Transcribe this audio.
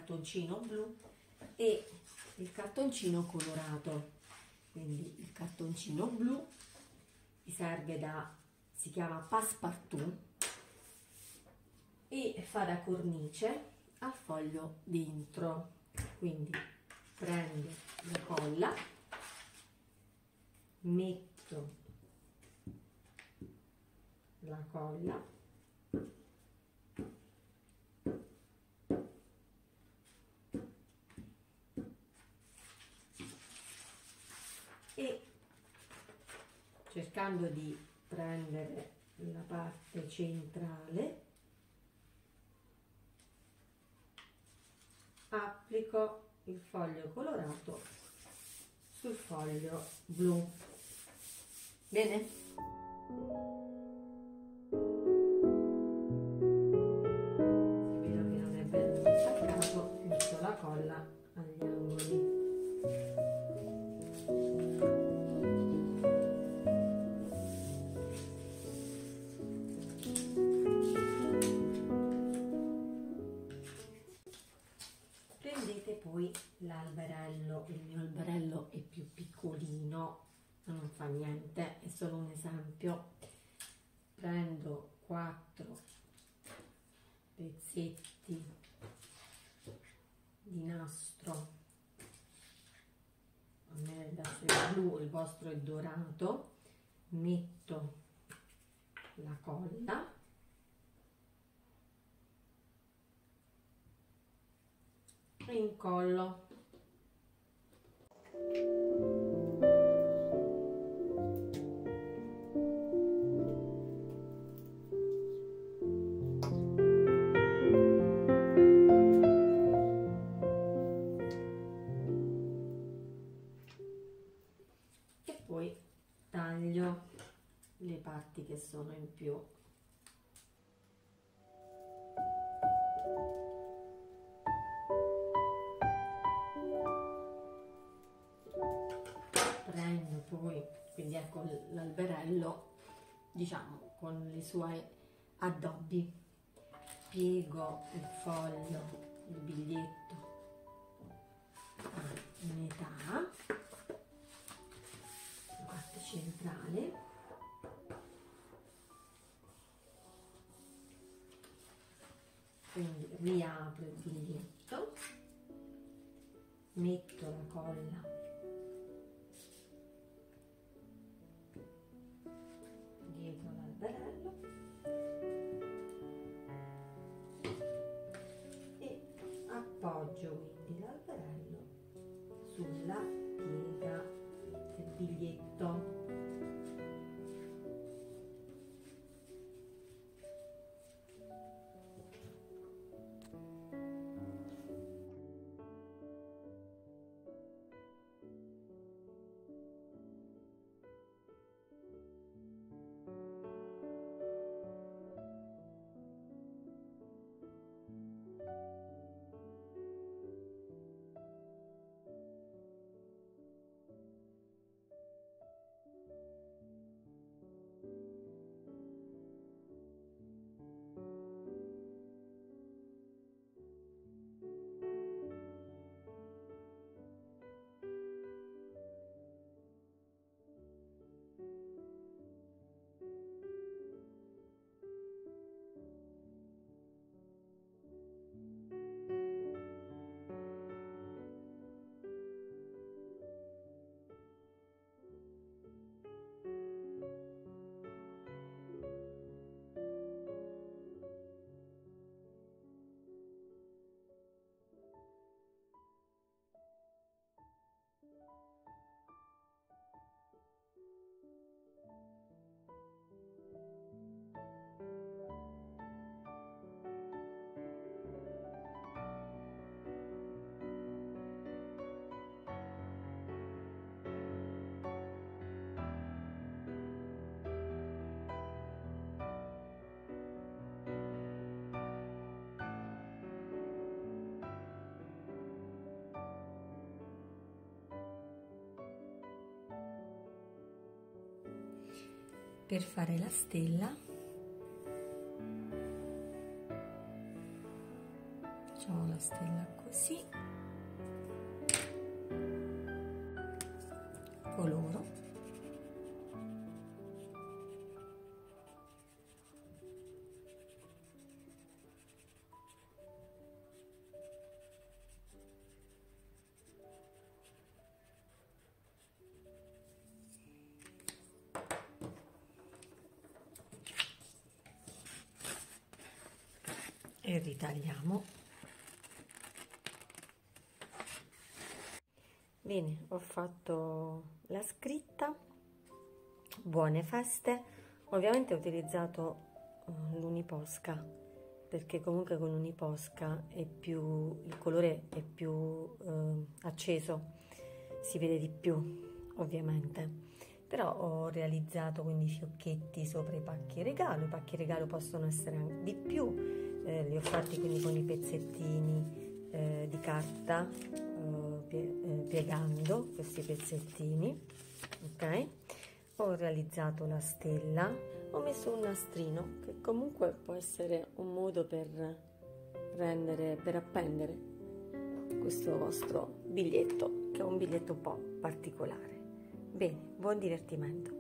cartoncino blu e il cartoncino colorato. Quindi il cartoncino blu mi serve si chiama Passepartout e fa da cornice al foglio dentro. Quindi prendo la colla, metto la colla e, cercando di prendere la parte centrale, applico il foglio colorato sul foglio blu. Bene? Se vedo che non è ben attaccato, metto la colla agli angoli. Prendete poi l'alberello, il mio alberello è più piccolino, non fa niente, è solo un esempio. Prendo 4 pezzetti di nastro, a me deve essere blu, il vostro è dorato, metto la colla e incollo. E poi taglio le parti che sono in più. Prendo poi, quindi ecco l'alberello, diciamo, con i suoi addobbi. Piego il foglio, il biglietto a metà, la parte centrale, quindi riapro il biglietto, metto la colla dietro l'alberello e appoggio quindi l'alberello sulla piega del biglietto. Per fare la stella facciamo la stella così, coloro, e ritagliamo. Bene, ho fatto la scritta, buone feste. Ovviamente ho utilizzato l'uniposca, perché comunque con l'uniposca è più, il colore è più acceso, si vede di più ovviamente. Però ho realizzato quindi fiocchetti sopra i pacchi regalo. I pacchi regalo possono essere anche di più, li ho fatti quindi con i pezzettini di carta, piegando questi pezzettini, ok? Ho realizzato la stella, ho messo un nastrino che comunque può essere un modo per appendere questo vostro biglietto, che è un biglietto un po' particolare. Bene, buon divertimento!